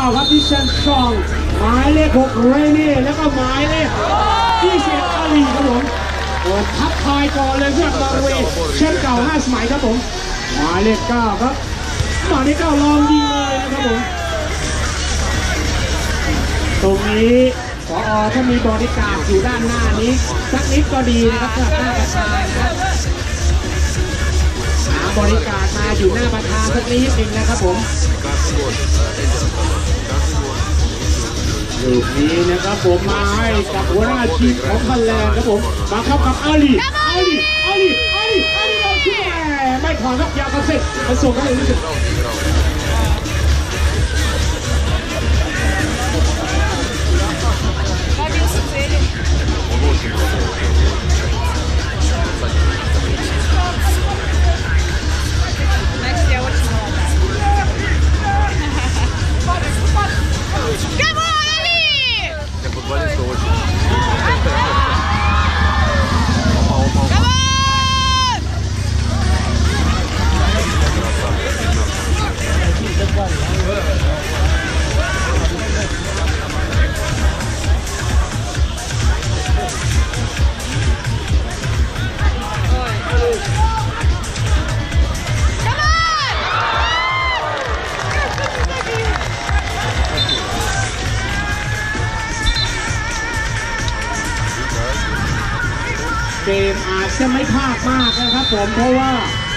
9ครับที่เซนซองหมายเลข6เรเน่แล้วก็หมายเลข21อาลีครับผมทักทายก่อนเลยเพื่อนนอร์เวย์แชมป์เก่า5 สมัยครับผมหมายเลข9ครับหมายเลข9ลองยิงเลยนะครับผมตรงนี้ผอ.ถ้ามีบริการอยู่ด้านหน้านี้สักนิดก็ดีนะครับสำหรับหน้าประธานครับหาบริการมาอยู่หน้าประธานสักนิดนึงนะครับผมลูกนี้นะครับผมมาให้กับหัวหน้าทีมของฮอลแลนด์ครับผมมาเข้ากับอาลีเราช่วยไม่ถอนครับยาวกันเสร็จมาส่งกันเลยรู้สึกเกมอาจจะไม่พลาดมากนะครับผมเพราะว่า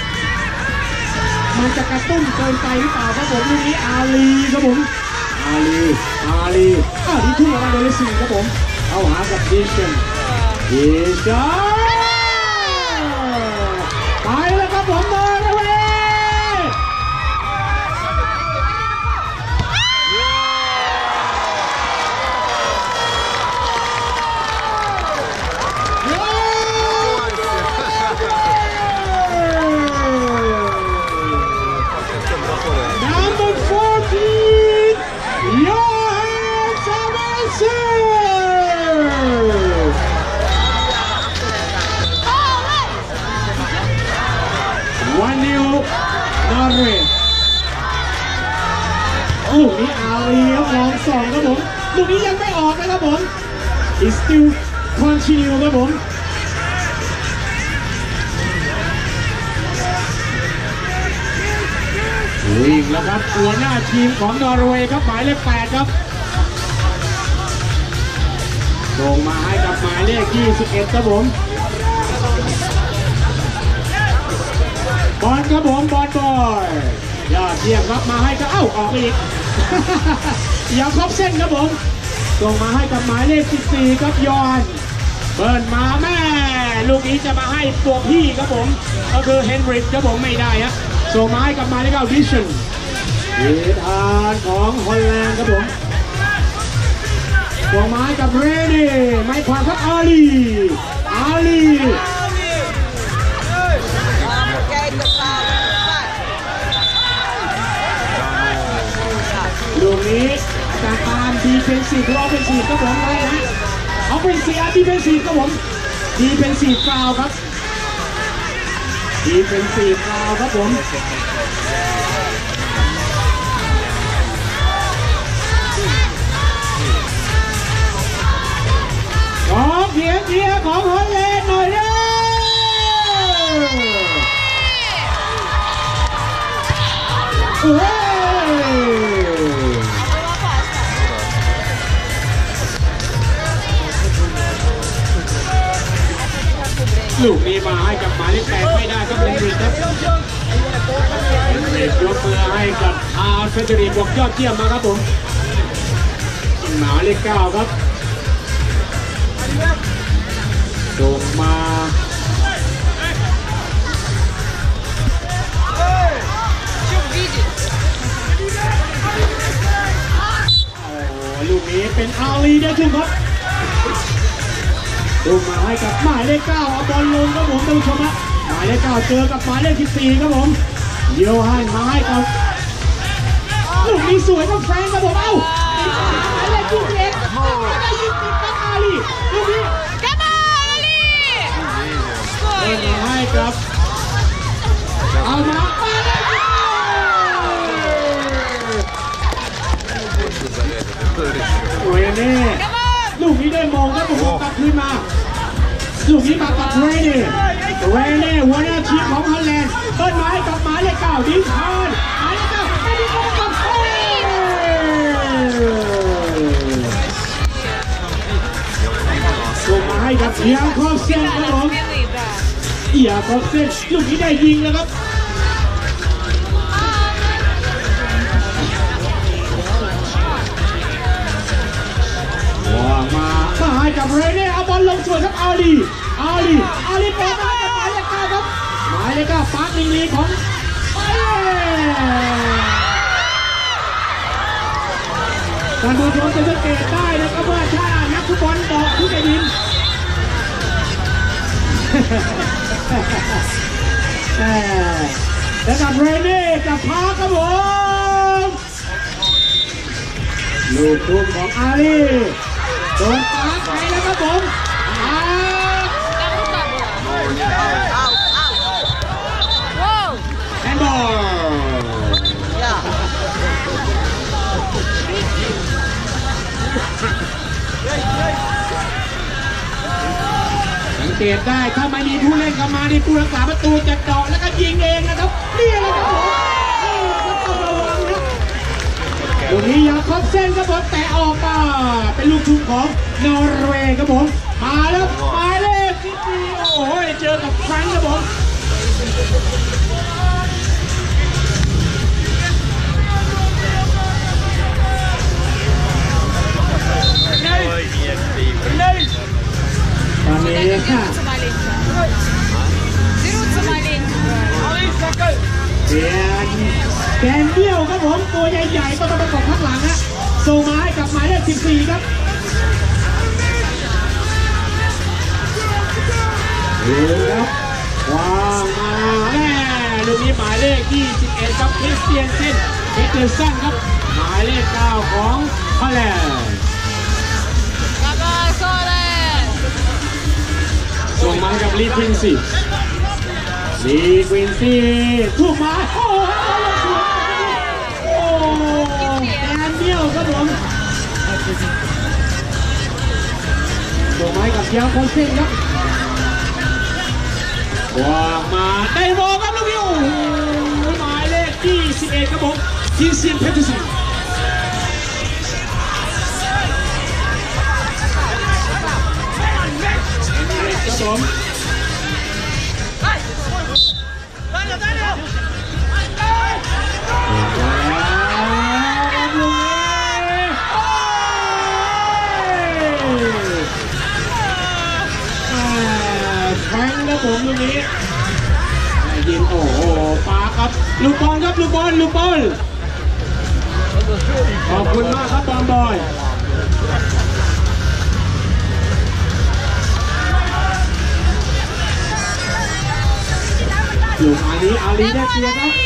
มันจะกระตุ้นเกินไปหรือเปล่าครับผมลูกนี้อาลีครับผมอาลีทุ่งอะไรเดลิสิงครับผมเอาหากับดิชันไปแล้วครับผมนอร์เวย์ลูกนี้อาลีครับลองส่องครับผมลูกนี้ยังไม่ออกนะครับผม It's still continue ครับผมวิ่งแล้วครับหัวหน้าทีมของนอร์เวย์ครับหมายเลข8ครับส่งมาให้กับหมายเลข21ครับผมบอลครับผมบอลบอยยอดเยี่ยมครับมาให้ก็ออกไปอีกอย่าครบเส้นครับผมส่งมาให้กับหมายเลข14ครับยอนเบิร์นมาแม่ลูกนี้จะมาให้ตัวพี่ครับผมก็คือเฮนริกครับผมไม่ได้ฮะส่งมาให้กับหมายเลข9ดิชันทานของฮอลแลนด์ครับผมส่งมาให้กับเรเน่ไม่ผ่านครับอาลีลูกนี้จากการดีเฟนซีฟหรือออฟเฟนซีฟครับผมอะไรนะออฟเฟนซีฟดีเฟนซีฟครับผมดีเฟนซีฟฟาวครับดีเฟนซีฟฟาวครับผมขอเพียงเชียร์ของฮอลแลนด์หน่อยเด้อลูกนี้มาให้กับหมายเลข8ไม่ได้ก็เป็นริกครับริกยกมือให้กับเฟเดริกบอกยอดเยี่ยมมาครับผมหมายเลข9ครับส่งมาลูกนี้เป็นอาลีได้ทุกครับส่งมาให้กับหมายเลข9เอาบอลลงครับผมท่านผู้ชมนะหมายเลข9เจอกับหมายเลข14ครับผมเดียวให้มาให้กับลูกนี้สวยครับแฟนครับผมเอ้าหมายเลข21ได้ยิงติดกับอาลีลูกนี้ให้ครับเอามาเรเน่ลูกนี้ได้มองแล้วผมกลับคืนมาลูกนี้มากับเรเน่หัวหน้าทีมของฮอลแลนด์เปิดไม้กับหมายเลข 9ดิชานหมายเลข 9ไม่ได้เข้ากับส่งมาให้กับเอียคอฟเซนครับผมเอียคอฟเซนลูกนี้ได้ยิงแล้วครับมาให้กับเรเน่เอาบอลลงสวยครับอาลีปาให้กับหมายเลข 9ครับหมายเลข 9ปาร์คลีของท่านผู้ชมจะสังเกตได้นะครับว่าถ้านักฟุตบอลบอกที่จะยิงแล้วกับเรเน่กับพาครับผมลูกทุ่มของอาลีโดนปาไปแล้วครับผมแฮนด์บอลสังเกตได้ถ้าไม่มีผู้เล่นเข้ามาในผู้รักษาประตูจะเจาะแล้วก็ยิงเองนะครับนี่แหละครับผมนี่ต้องระวังนะตรงนี้ยาครบเส้นครับผมแต่ออกมาเป็นลูกทุ่งของนอร์เวย์ครับผมมาแล้วหมายเลข 14โอ้ยเจอกับแฟรงค์ครับผมตอนนี้ค่ะแกนเดี่ยวครับผมตัวใหญ่ๆต้องมาประกบข้างหลังฮะส่งมาให้กับหมายเลข 14ครับดูครับวางมาแม่ลูกนี้หมายเลข 21ครับคริสเตียนเซนเฮเตอร์สันครับหมายเลข 9ของฮอลแลนด์ส่งมากับลีควินซี่ถูกมาโอ้แอนเดียวครับผมส่งมากับยาคอนเซนครับวางมาได้บอลครับลูกนี้โอ้หมายเลข 21ครับผมคินเซียนเพเทอร์สันครับผมแทงนะผมลูกนี้ยิงโอ้โหปาครับลูกบอลครับลูกบอลขอบคุณมากครับบอลลูกอาลีได้เกียร์ครับ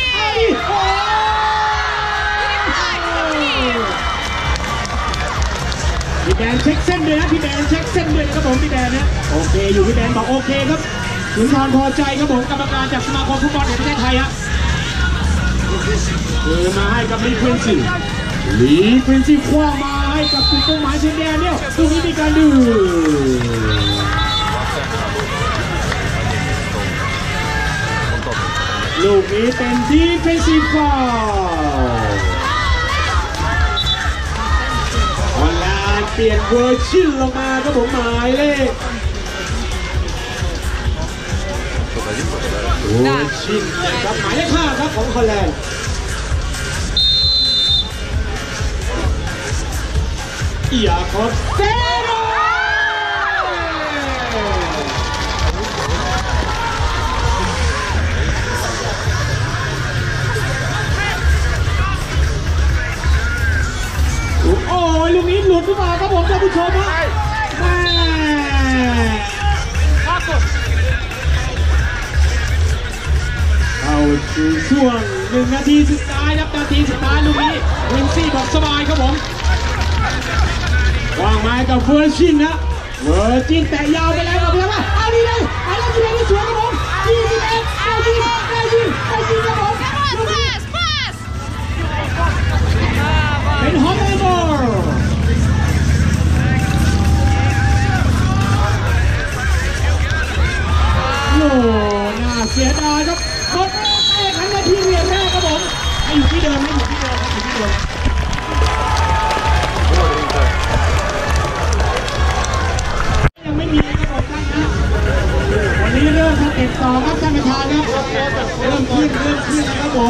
พี่แบนเช็คเส้นด้วยนะครับผมพี่แบนนะโอเคอยู่พี่แบนบอกโอเคครับสุนทรพอใจครับผมกรรมการจากสมาคมฟุตบอลแห่งประเทศไทยฮะมาให้กับลีควินซี่คว้ามาให้กับจุดเป้าหมายเชนแดนเนี่ยตรงนี้มีการดื้อลูกนี้เป็นดีเฟนซีฟฟาวล์ฮอลแลนด์เปลี่ยนเวอร์ชินลงมาครับผมหมายเลขเวอร์ชินนะครับหมายเลข 5ครับของฮอลแลนด์อยากขอเซโนโอ้ยลูกนี้หลุดขึ้นมาครับผมท่านผู้ชมฮะเข้าสู่ช่วง1 นาทีสุดท้ายครับนาทีสุดท้ายลูกนี้วินซี่บอกสบายครับผมวางไม้กับเวอร์ชินนะเวอร์ชินแต่ยาวไปแล้วครับพี่ว่าเอาดีเลยเอาแล้วดีเลยสวยครับผมยิงครับผมเป็นฮอตเบอร์ผม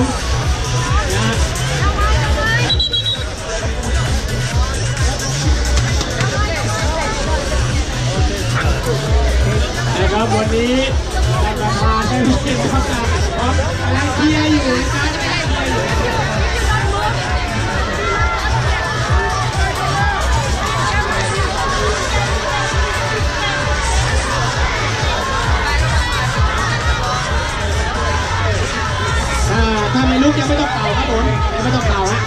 นะครับวันนี้ท่านประธานได้เห็นประกาศของอะไรเชียร์อยู่นะครับถ้าไม่ลุกยังไม่ต้องเป่าครับผมยังไม่ต้องเป่าฮะ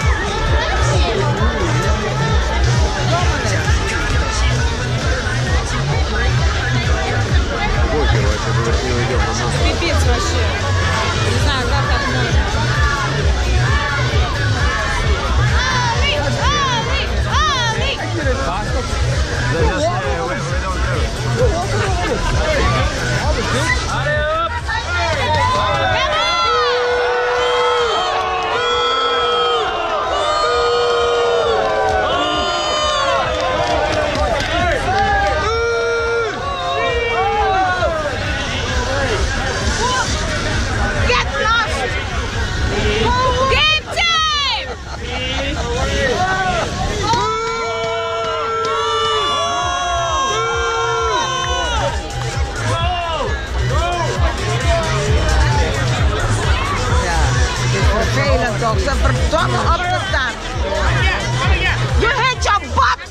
Пипец вообще. Не знаю, как так можно. Ze verdomme op te staan. Je hit je bot!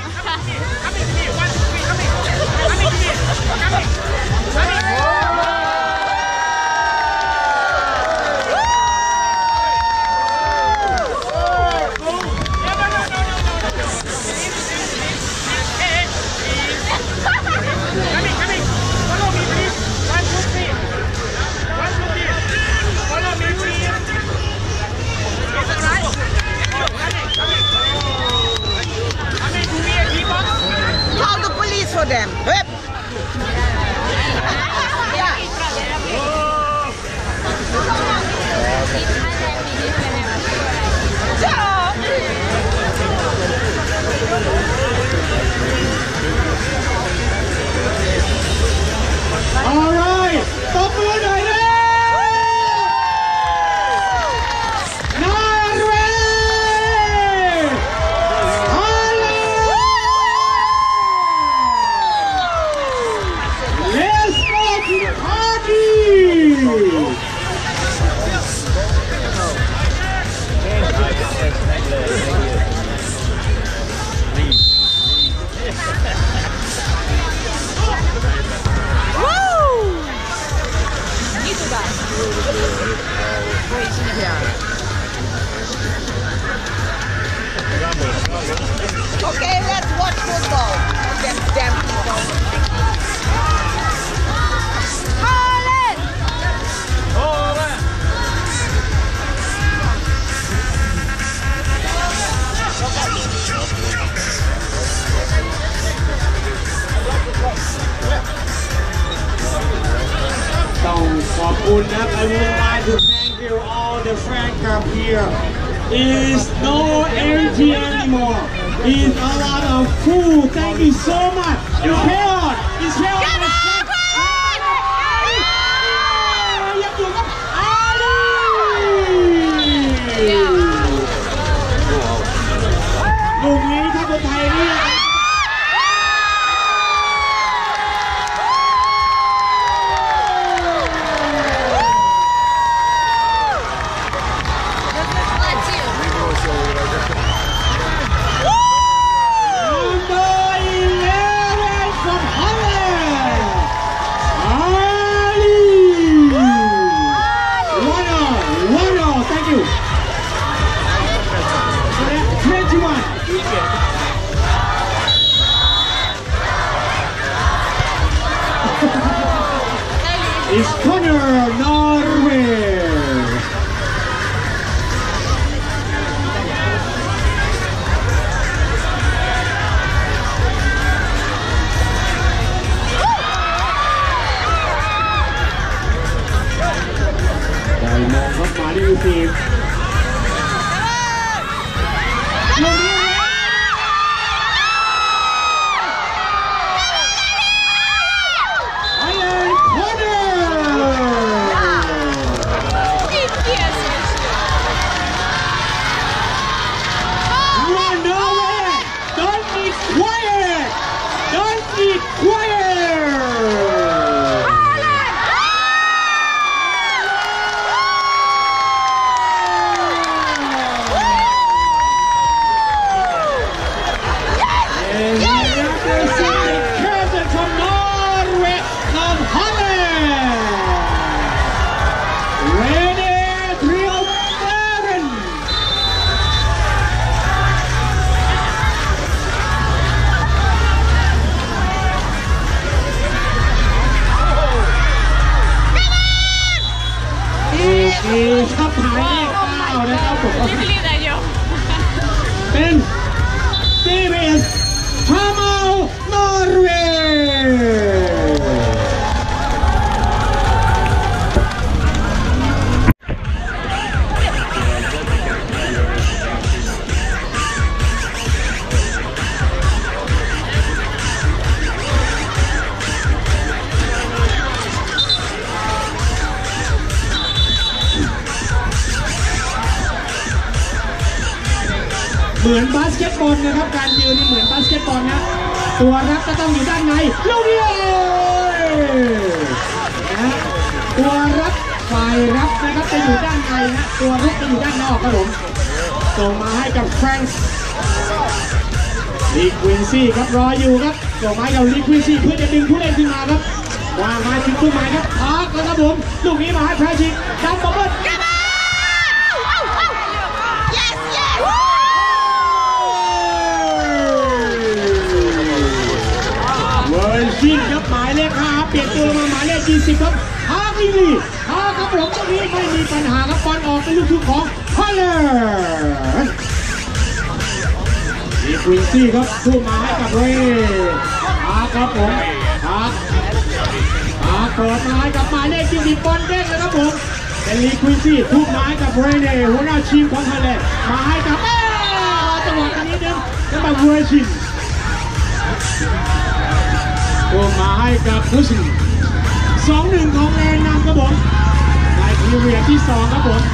Call the police for them. Hup. All right ตบมือหน่อยเลย Okay, let's watch football. Them damn people. Holland! ต้องขอบคุณนะ I would like to thank you all the fan club here. Is no energy anymore. Is a lot of food. Thank you so much. It's chaos. It's chaos. ยังอยู่กับอาลีลูกนี้ถ้าคนไทยนี่It's corner Norway. Đây một góc máy đi tìm. Пипец! เป็นCBSทามาลนอร์เวย์เหมือนบาสเกตบอลนะครับการยืนนี่เหมือนบาสเกตบอลนะตัวรับก็ต้องอยู่ด้านในลูกเดียวนะตัวรับฝ่ายรับนะครับจะอยู่ด้านในนะตัวรุกจะอยู่ด้านนอกครับผมส่งมาให้กับแฟรงค์ลีควินซี่ครับรออยู่ครับส่งมาให้กับลีควินซี่เพื่อจะดึงผู้เล่นขึ้นมาครับวางมาถึงตู้หมายครับพักแล้วครับผมลูกนี้มาให้แพรชิกดันบอลเบิร์ดชิงครับหมายเลข5เปลี่ยนตัวมาหมายเลข20ครับฮาริลีฮาครับผมตรงนี้ไม่มีปัญหาครับบอลออกเป็นลูกทุ่งของฮอลแลนด์ลีควินซี่ครับทุ่มมาให้กับเรย์ฮาครับผมฮาเปิดมาให้กับหมายเลข20บอลเด้งแล้วครับผมเป็นลีควินซี่ทุ่มมาให้กับเรย์หัวหน้าทีมของฮอลแลนด์มาให้กับจังหวะนี้นึงแล้วมาเวอร์ชินก็มาให้กับผู้ชิง2-1ของแลนด์นำครับผมในพีเรียดที่2ครับผม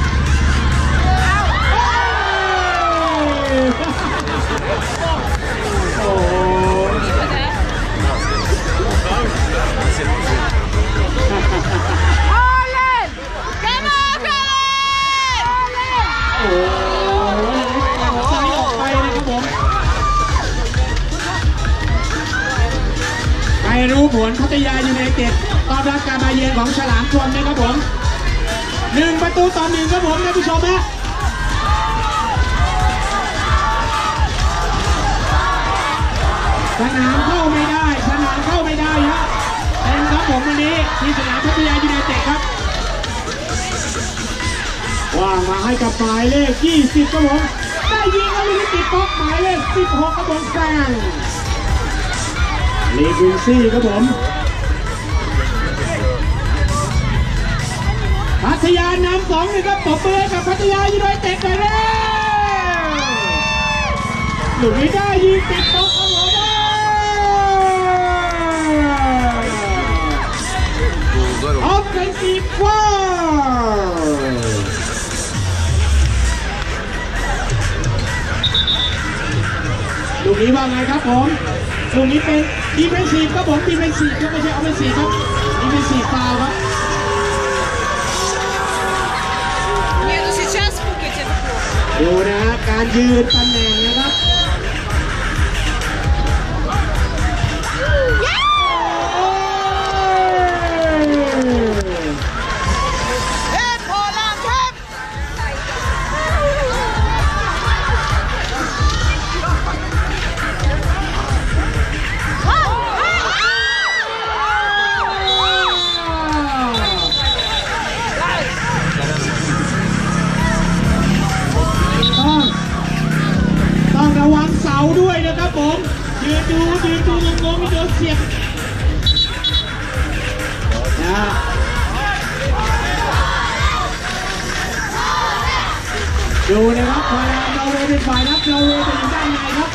โอ้ฮอลแลนด์เกมมาฮอลแลนด์โอ้ใจออกไปนะครับผมไม่รู้ผลพัทยายูไนเต็ดตอนรับการมาเยือนของฉลามชนนะครับผม1-1ครับผมท่านผู้ชมนะสนามเข้าไม่ได้ฮะเป็นครับผมวันนี้ที่สนามพัทยายูไนเต็ดครับว่างมาให้กับหมายเลข20ครับผมได้ยิงแล้วลูกติดบล็อกหมายเลข16ครับผมแซงลีควินซี่ครับผมพัทยานำ2-1ครับตบมือกับพัทยายูไนเต็ดเลยหลุดไม่ได้ยิงติดบล็อกครับผมออฟเฟนซีฟฟาวล์ลูกนี้ว่าไงครับผมลูกนี้เป็นดีเฟนซีฟครับผมดีเฟนซีฟครับไม่ใช่ออฟเฟนซีฟครับดีเฟนซีฟฟาวล์ครับดูนะครับการยืนตำแหน่งนะครับระวังเสาด้วยนะครับผมยืนดูงงๆไม่โดนเสียบนะดูนะครับฝ่ายนอร์เวย์เป็นฝ่ายรับนอร์เวย์จะอยู่ด้านในครับ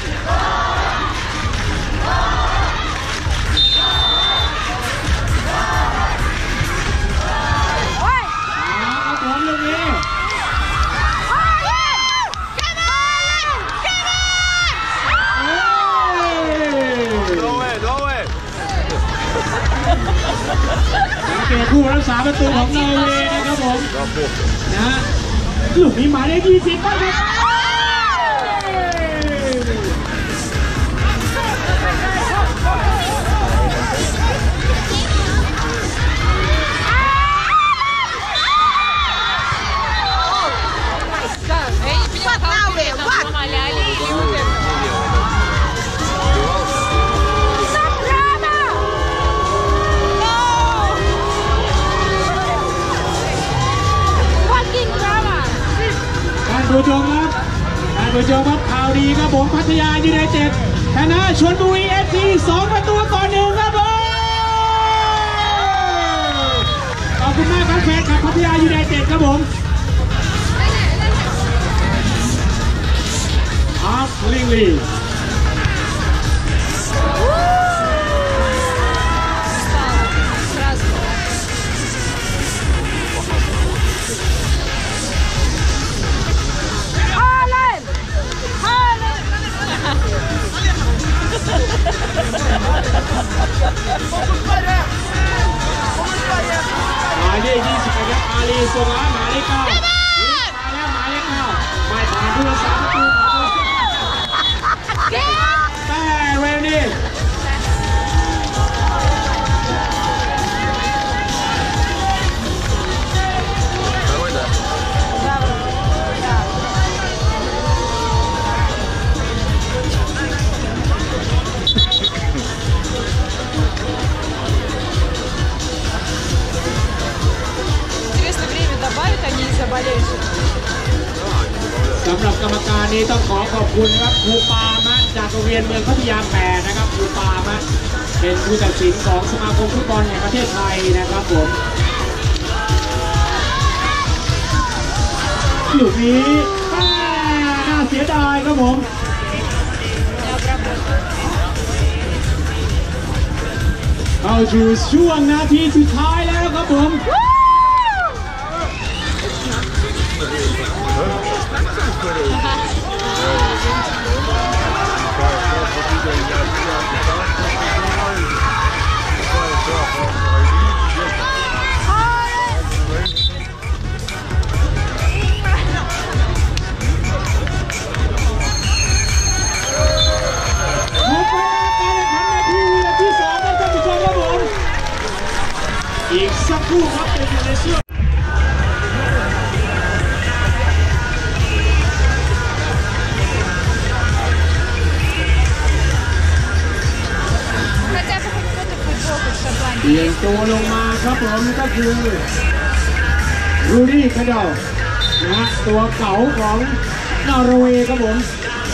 เอาผมลูกนี้เกตผู้รักษาประตูของนอร์เวย์นะครับผมนะลูกนี้หมายเลข20ครับผู้ชมครับผู้ชมครับข่าวดีครับผมพัทยายูไนเต็ดชนะชลบุรีFC2-1ครับผมขอบคุณมากครับแฟนคลับพัทยายูไนเต็ดครับผมลิงลีหมายเลข20ครับอาลีส่งแล้วหมายเลข9มาแล้วหมายเลข9ไม่ผ่านผู้รักษาประตูแต่เรนนี่สำหรับกรรมการนี้ต้องขอขอบคุณนะครับครูปามะจากโรงเรียนเมืองพัทยา8นะครับครูปามะเป็นผู้ตัดสินของสมาคมฟุตบอลแห่งประเทศไทยนะครับผมลูกนี้น่าเสียดายครับผมเข้าสู่ช่วงนาทีสุดท้ายแล้วครับผมอีกสักครู่ครับเป็นอยู่ในช่วงเปลี่ยนตัวลงมาครับผมก็คือรูดี้คาดอลนะฮะตัวเก่าของนอร์เวย์ครับผม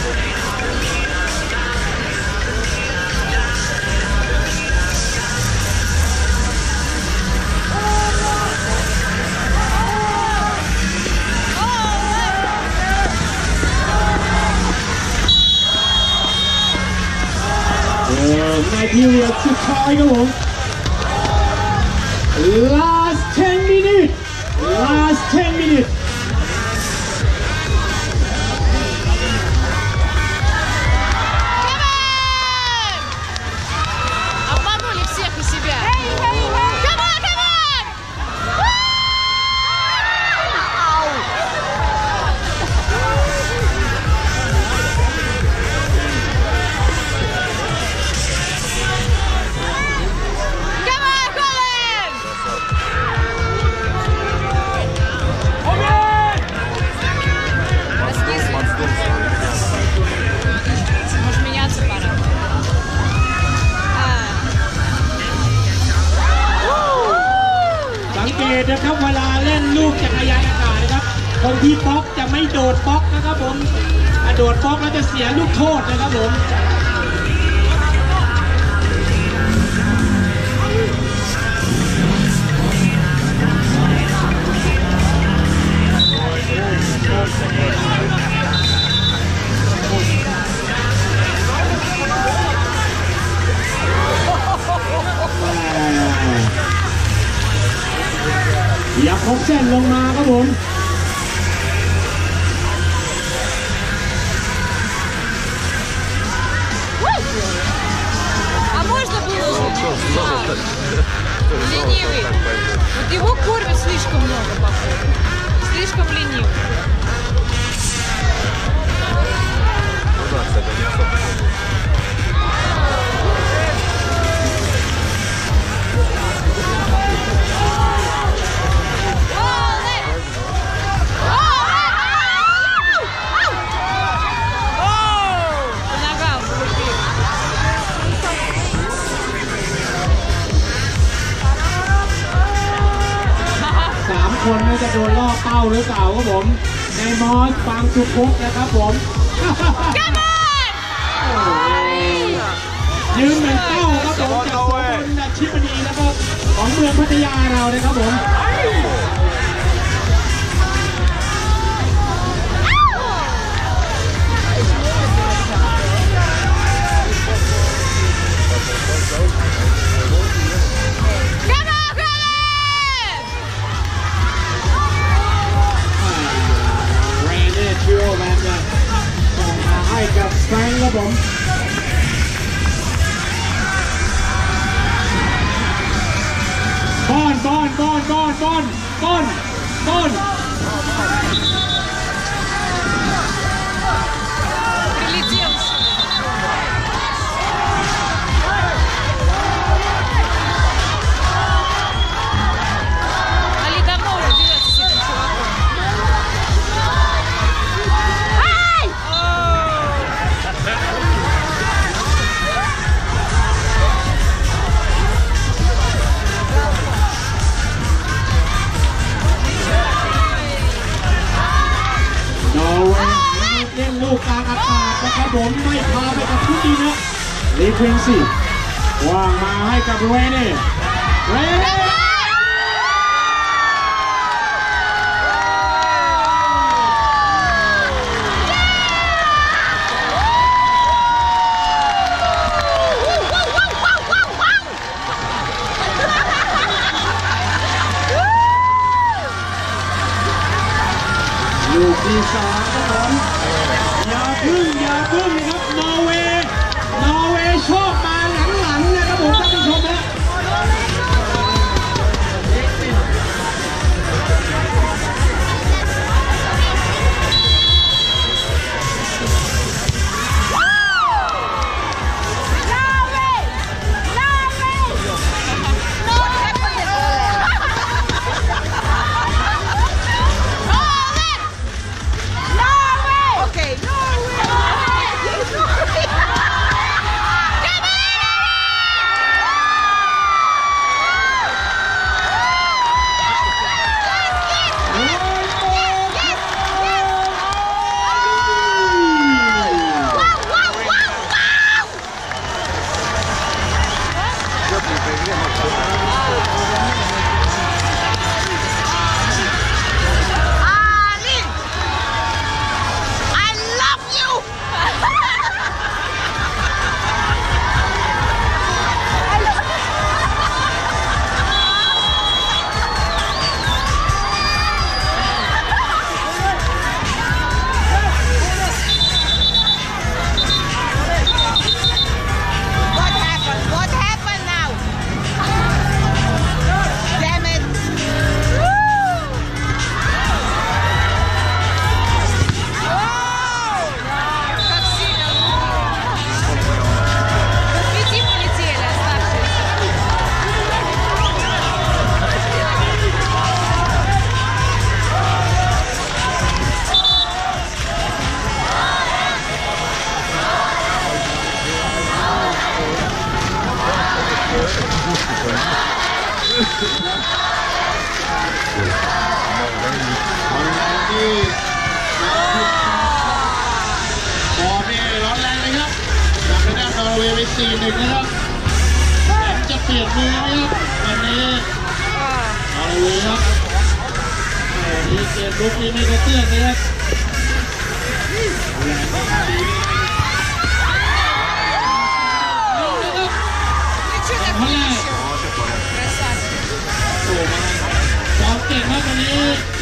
ในพีเรียดสุดท้ายครับผม last 10 minutes Обманули всех и себя. Come on! Может меняться пора. สังเกตนะครับเวลาเล่นลูกจักรยานอากาศนะครับคนที่บล็อกจะไม่โดดบล็อกนะครับผมโดดบล็อกแล้วจะเสียลูกโทษนะครับผมอย่าครบเส้นลงมาครับผม А можно было же? Ленивый. Вот его кормят слишком много, походу. Слишком ленивый.คนน่าจะโดนล่อเป้าหรือเปล่าครับผมในมอสฟังสุพจน์นะครับผมยืนเป็นเป้าครับผมจากสองคนชิปนีแล้วก็ของเมืองพัทยาเรานะครับผมให้กับแฟนครับผมบอลลูกกลางอากาศนะครับผมไม่พาไปกับทุกทีนะรีควินซี่ว่างมาให้กับเรเน่ลูกที่สามครับผมอย่าพึ่งครับนอร์เวย์ชอบมาหลังๆนะครับผมท่านผู้ชมนะไป4-1นะครับจะเปลี่ยนมือนะครับวันนี้เอาเลยครับนี่เกมลุกนี้ไม่กระเตื้องนะครับฮอลแลนด์โอ้มาความเก่งครับวันนี้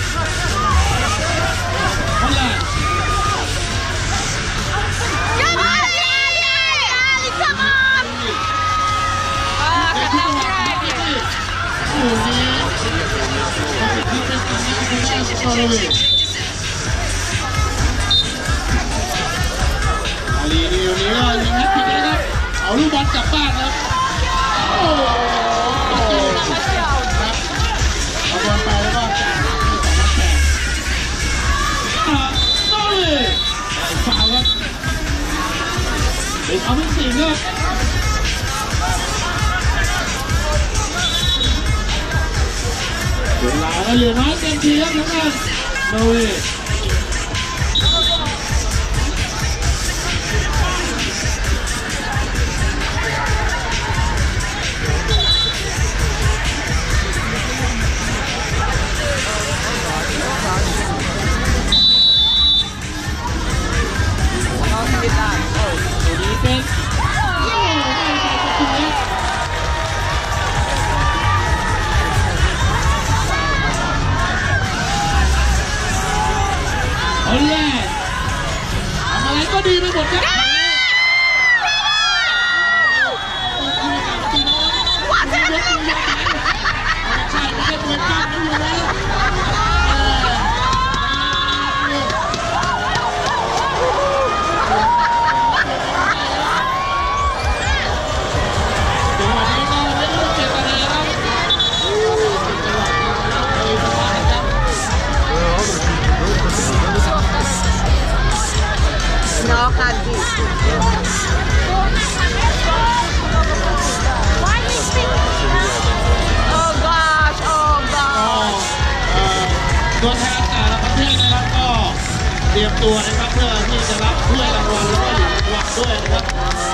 ฮอลแลนด์อาลีนี่วันนี้ก็ยิงนัดผิดนะครับเอาลูกบอลกลับบ้านครับโอ้ครับเอาบอลไปแล้วก็จ่ายโต้เลยฟาวครับเป็นเอาไม่สิงครับเวลาเราเหลือน้อยเต็มทีครับทุกท่านโดยเป็นโอ้ไม่ใส่ประตูแล้วฮอลแลนด์ทำอะไรก็ดีไปหมดครับ No, can't be. Oh gosh, oh gosh. ตัวแทนแต่ละประเทศนะครับก็เตรียมตัวนะครับเพื่อที่จะรับถ้วยรางวัลแล้วก็เหรียญรางวัลด้วยนะครับ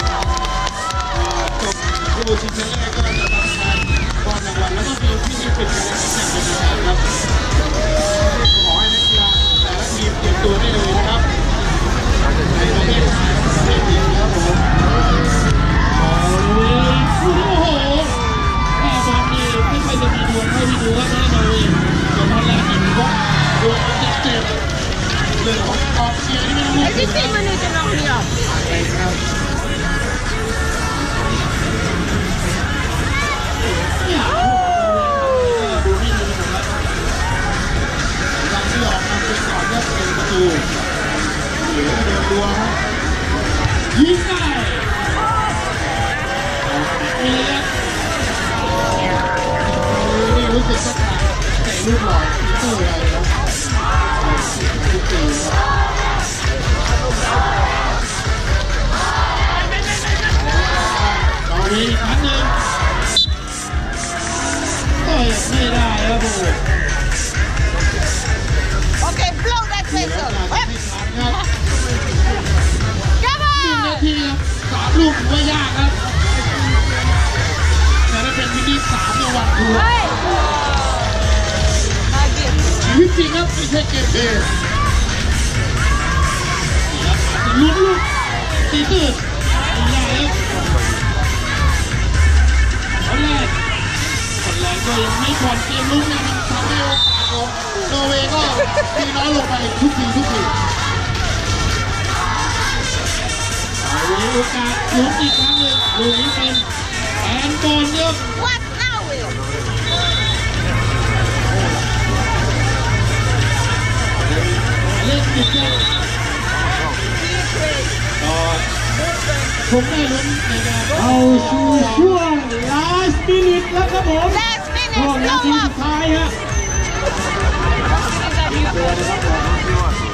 จบผู้ชิงชนะเลิศก็จะทำการมอบรางวัลแล้วก็มีพิธีปิดการแข่งขันเป็นทางการครับขอให้นักกีฬาแต่ละทีมเตรียมตัวได้เลยนะครับในประเทศไทยประเทศจีนครับผมโอ้โหแม่บอลนี่ไม่ค่อยจะมีดวงเท่าที่ดูครับนะนอร์เวย์ส่วนฮอลแลนด์นี่ก็ดวงเจ็บเรื่องของกองเชียร์ที่ไม่รู้ 15 minutes and I'm here. ครับเนี่ยดูไม่ดีนะครับหลังที่ออกมาเป็นก่อนก็เป็นประตูเหลือเดินรัวครับยิงได้นี่รู้สึกจะเตะลูกหล่อตู้อะไรนะทุกปีต่อไปอีกครั้งหนึ่งก็ไม่ได้ครับผม Okay, blow that whistle. 1 นาที3 ลูกถือว่ายากครับแต่ถ้าเป็นมินิ3ในวันทัวร์ชีวิตจริงครับไม่ใช่เกมเพลย์ลุ้นลูกตีตื้นไม่ได้ครับคนแรกก็ยังไม่ผ่อนเกมลุกเนี่ยมันทำให้โอกาสของนอร์เวย์ก็ตีน้อยลงไปทุกทีมีโอกาสลุ้นอีกครั้งหนึ่งลูกนี้เป็นแอนบอลครับ What now, Will? เล่นติดกันผมได้ลุ้นในการเอาสู่ช่วง last minute แล้วครับผม Last ช่วง minute, นาที blow สุ up. ดท้ายฮะ